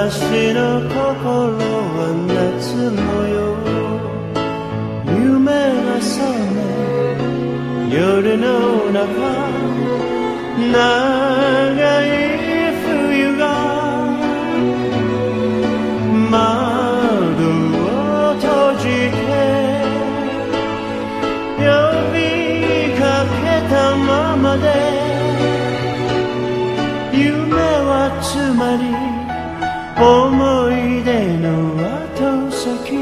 私の心は夏模様夢が覚め夜の中長い冬が窓を閉じて呼びかけたままで夢はつまり思い出の後先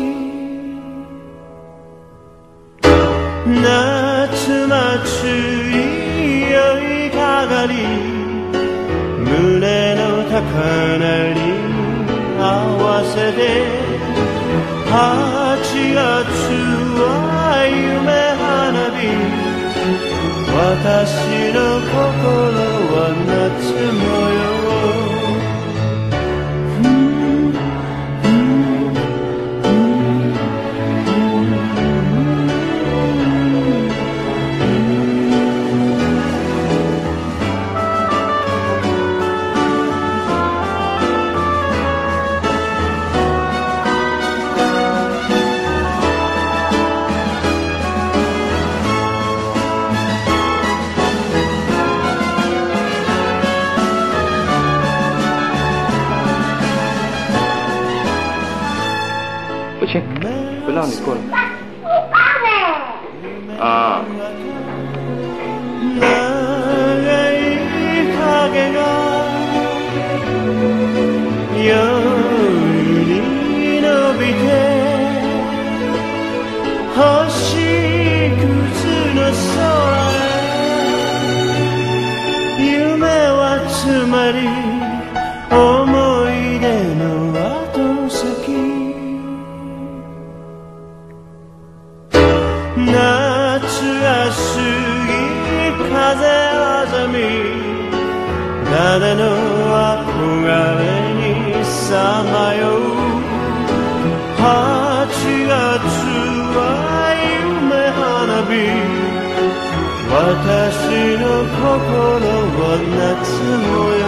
夏祭り酔いかがり胸の高鳴り合わせて8月は夢花火私の心は夏模様不行，不让你过来。啊。夏が過ぎ風あざみ誰の憧れにさまよう8月は夢花火私の心は夏模様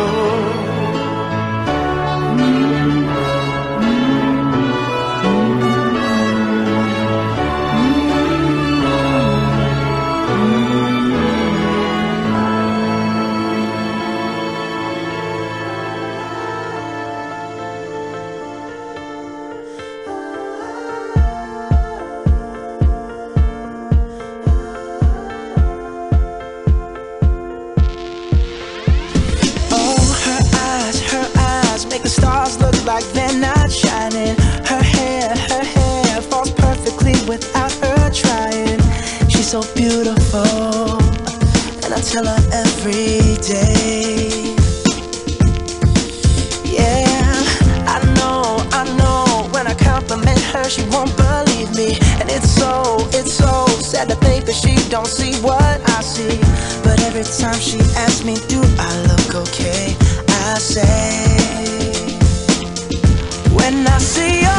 like they're not shining. Her hair falls perfectly without her trying. She's so beautiful, and I tell her every day. Yeah, I know, when I compliment her, she won't believe me. And it's so sad to think that she don't see what I see. But every time she asks me, do I look okay? I say, when I see you